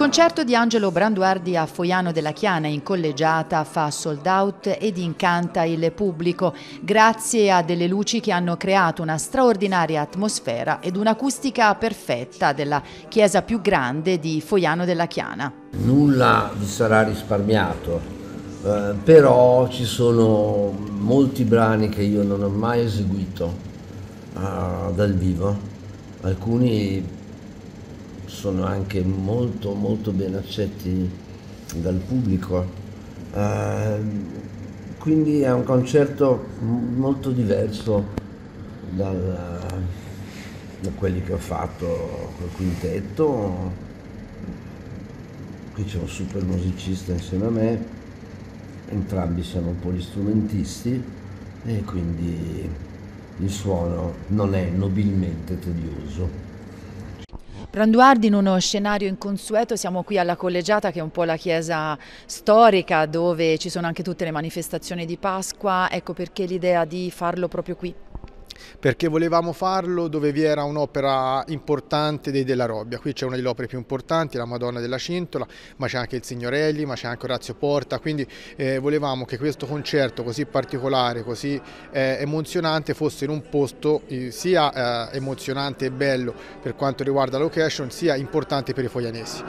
concerto di Angelo Branduardi a Foiano della Chiana in collegiata fa sold out ed incanta il pubblico grazie a delle luci che hanno creato una straordinaria atmosfera ed un'acustica perfetta della chiesa più grande di Foiano della Chiana. Nulla vi sarà risparmiato, però ci sono molti brani che io non ho mai eseguito dal vivo, alcuni sono anche molto ben accetti dal pubblico, quindi è un concerto molto diverso da quelli che ho fatto col quintetto. Qui c'è un super musicista insieme a me, entrambi siamo polistrumentisti e quindi il suono non è nobilmente tedioso. Branduardi in uno scenario inconsueto, siamo qui alla Collegiata che è un po' la chiesa storica dove ci sono anche tutte le manifestazioni di Pasqua, ecco perché l'idea di farlo proprio qui. Perché volevamo farlo dove vi era un'opera importante dei Della Robbia. Qui c'è una delle opere più importanti, la Madonna della Cintola, ma c'è anche il Signorelli, ma c'è anche Orazio Porta, quindi volevamo che questo concerto così particolare, così emozionante fosse in un posto sia emozionante e bello per quanto riguarda la location, sia importante per i foianesi.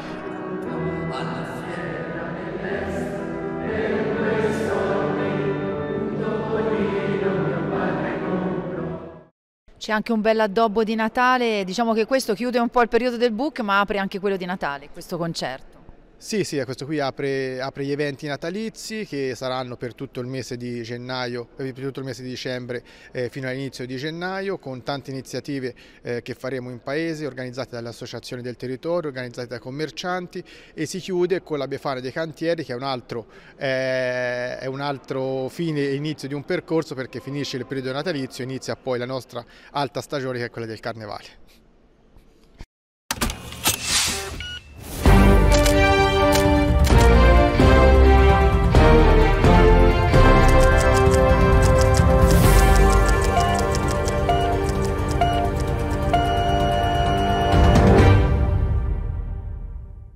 C'è anche un bel addobbo di Natale, diciamo che questo chiude un po' il periodo del book ma apre anche quello di Natale, questo concerto. Sì, questo qui apre gli eventi natalizi che saranno per tutto il mese di gennaio, per tutto il mese di dicembre fino all'inizio di gennaio, con tante iniziative che faremo in paese, organizzate dalle associazioni del territorio, organizzate dai commercianti, e si chiude con la Befana dei Cantieri, che è un altro fine e inizio di un percorso, perché finisce il periodo natalizio e inizia poi la nostra alta stagione, che è quella del Carnevale.